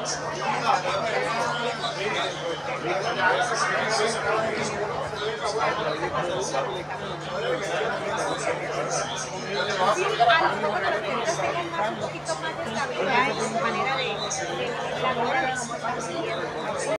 Un poquito más de estabilidad y manera de elaborar.